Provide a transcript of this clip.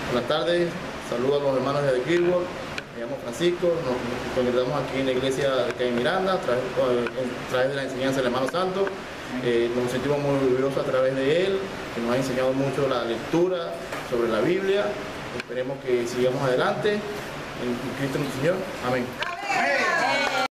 Buenas tardes, saludos a los hermanos de Quilboa. Me llamo Francisco, nos congregamos aquí en la iglesia de Calle Miranda a través de la enseñanza del hermano Santo. Nos sentimos muy orgullosos a través de él, que nos ha enseñado mucho la lectura sobre la Biblia. Esperemos que sigamos adelante en Cristo nuestro Señor. Amén.